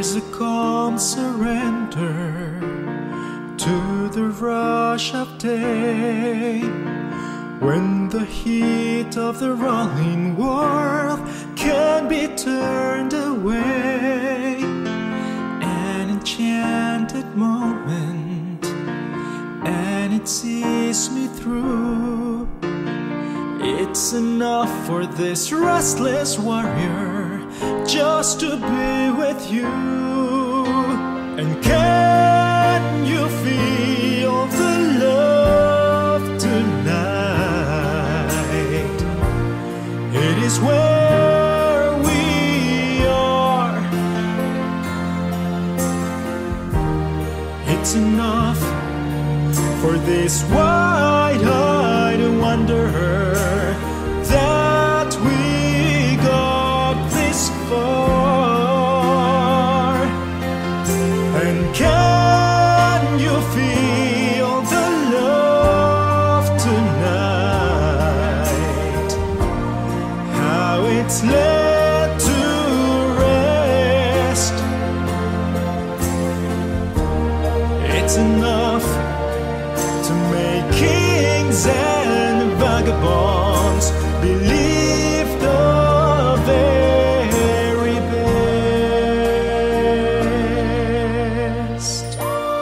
There's a calm surrender to the rush of day, when the heat of the rolling world can be turned away. An enchanted moment, and it sees me through. It's enough for this restless warrior just to be with you. And can you feel the love tonight? It is where we are. It's enough for this wide-eyed wanderer that we got this far. And can you feel the love tonight? How it's laid to rest. It's enough to make kings and vagabonds believe the very best.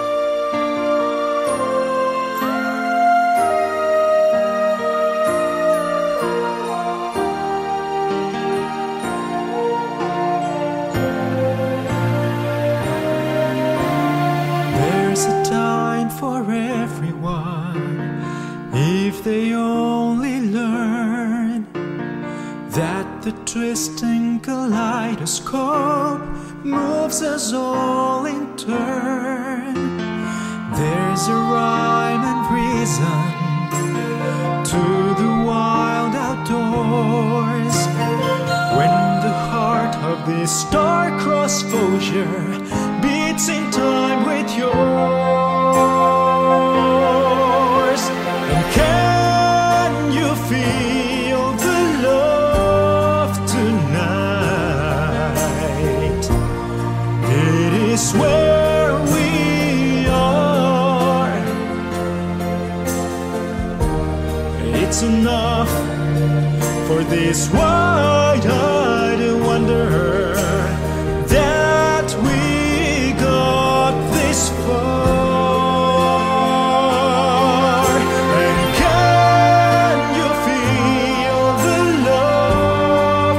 There's a time for everyone, if they only learn that the twisting kaleidoscope moves us all in turn. There's a rhyme and reason to the wild outdoors, when the heart of this star-crossed vulture beats in time with yours. And can you feel the love tonight? It is where we are. It's enough for this wide-eyed wanderer that we got this far. And can you feel the love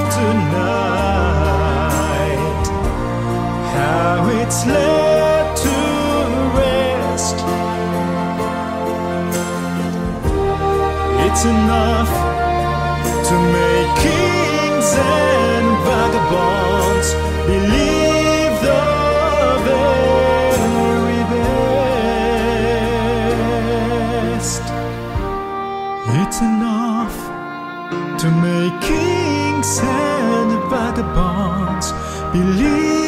tonight? How it's laid to rest. It's enough to make kings and vagabonds believe the very best. It's enough to make kings and vagabonds believe